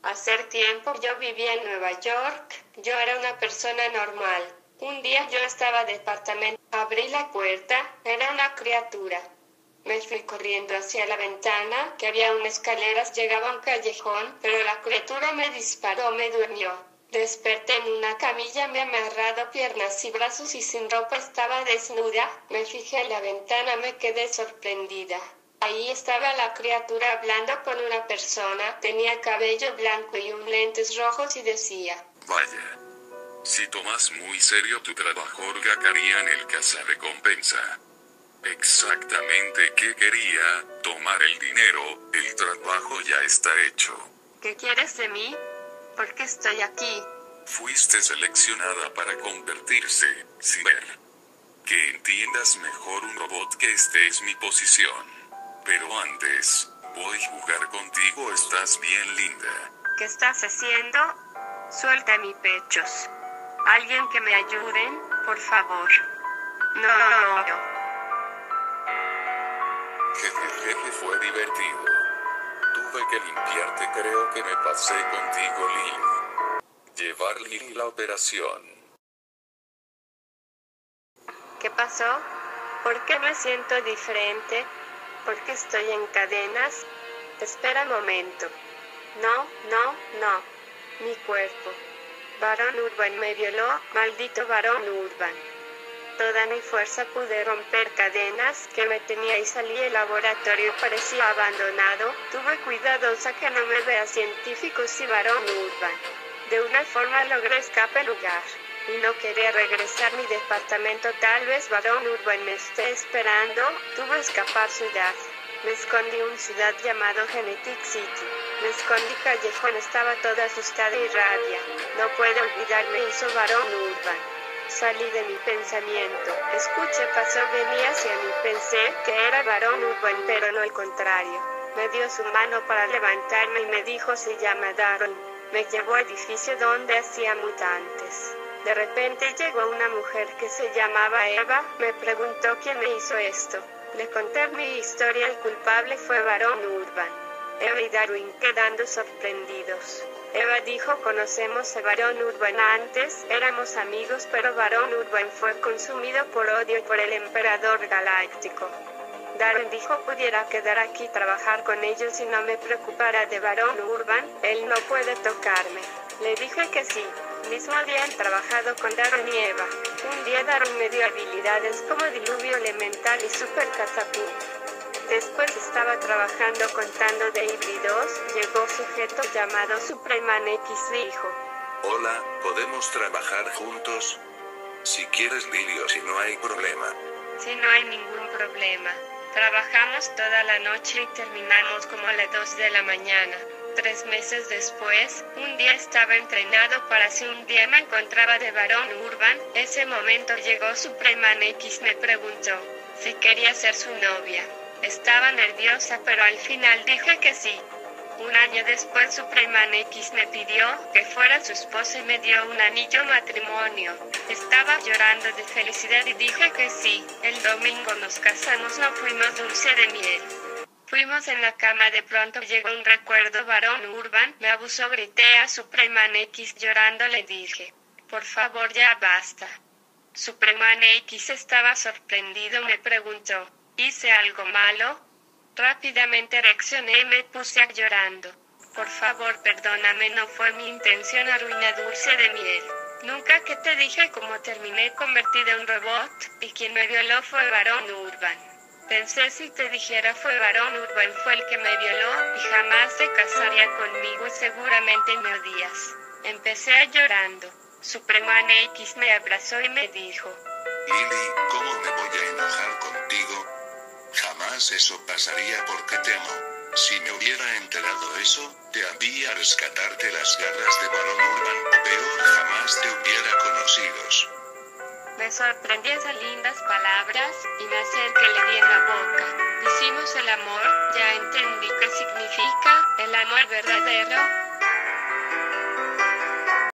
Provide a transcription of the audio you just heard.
Hace tiempo yo vivía en Nueva York, yo era una persona normal. Un día yo estaba en el departamento, abrí la puerta, era una criatura. Me fui corriendo hacia la ventana, que había unas escaleras, llegaba a un callejón, pero la criatura me disparó, me durmió. Desperté en una camilla, me amarrado piernas y brazos y sin ropa, estaba desnuda. Me fijé en la ventana, me quedé sorprendida. Ahí estaba la criatura hablando con una persona, tenía cabello blanco y lentes rojos y decía: vaya. Si tomas muy serio tu trabajo, Gakarian el cazarrecompensa. Exactamente qué quería, tomar el dinero, el trabajo ya está hecho. ¿Qué quieres de mí? ¿Por qué estoy aquí? Fuiste seleccionada para convertirse, Ciber. Que entiendas mejor un robot, que esta es mi posición. Pero antes, voy a jugar contigo, estás bien linda. ¿Qué estás haciendo? Suelta mis pechos. ¿Alguien que me ayuden, por favor? No. Jejeje, fue divertido. Tuve que limpiarte, creo que me pasé contigo, Lily. Llevar Lily la operación. ¿Qué pasó? ¿Por qué me siento diferente? ¿Por qué estoy en cadenas? Espera un momento. No. Mi cuerpo. Barón Urban me violó, maldito Barón Urban. Toda mi fuerza pude romper cadenas que me tenía y salí. El laboratorio parecía abandonado. Tuve cuidadosa que no me vea científicos y Barón Urban. De una forma logré escapar del lugar. Y no quería regresar a mi departamento. Tal vez Barón Urban me esté esperando. Tuve que escapar ciudad. Me escondí en una ciudad llamada Genetic City. Me escondí callejón, estaba toda asustada y rabia. No puedo olvidarme, hizo Barón Urban. Salí de mi pensamiento. Escuché, pasó, venía hacia mí. Pensé que era Barón Urban, pero no, al contrario. Me dio su mano para levantarme y me dijo: se llama Darren. Me llevó al edificio donde hacía mutantes. De repente llegó una mujer que se llamaba Eva. Me preguntó quién me hizo esto. Le conté mi historia. El culpable fue Barón Urban. Eva y Darwin quedando sorprendidos. Eva dijo: conocemos a Barón Urban antes, éramos amigos, pero Barón Urban fue consumido por odio por el Emperador Galáctico. Darwin dijo: pudiera quedar aquí y trabajar con ellos y no me preocupara de Barón Urban, él no puede tocarme. Le dije que sí. Mismo día han trabajado con Darwin y Eva. Un día Darwin me dio habilidades como diluvio elemental y super catapult. Después estaba trabajando con Tando de híbridos, llegó un sujeto llamado Supreman X, dijo: hola, ¿podemos trabajar juntos? Si quieres, Lily, o si no hay problema. Si no hay ningún problema. Trabajamos toda la noche y terminamos como a las 2 de la mañana. 3 meses después, un día estaba entrenado para si un día me encontraba de Barón Urban. Ese momento llegó Supreman X, me preguntó si quería ser su novia. Estaba nerviosa, pero al final dije que sí. Un año después Supreman X me pidió que fuera su esposa y me dio un anillo matrimonio. Estaba llorando de felicidad y dije que sí. El domingo nos casamos, no fuimos dulce de miel. Fuimos en la cama, de pronto llegó un recuerdo: Barón Urban me abusó. Grité a Supreman X llorando, le dije: por favor, ya basta. Supreman X estaba sorprendido, me preguntó: ¿hice algo malo? Rápidamente reaccioné y me puse llorando. Por favor, perdóname, no fue mi intención arruinar dulce de miel. Nunca que te dije cómo terminé convertida en un robot, y quien me violó fue Barón Urban. Pensé si te dijera fue Barón Urban fue el que me violó, y jamás se casaría conmigo y seguramente me odias. Empecé llorando. Supreman X me abrazó y me dijo: Lily, ¿cómo me voy a enojar contigo? Jamás eso pasaría porque te amo. Si me hubiera enterado eso, te había a rescatarte las garras de Barón Urban, o peor, jamás te hubiera conocido. Me sorprendió esas lindas palabras, y me acerqué, le di en la boca. Hicimos el amor, ya entendí qué significa el amor verdadero.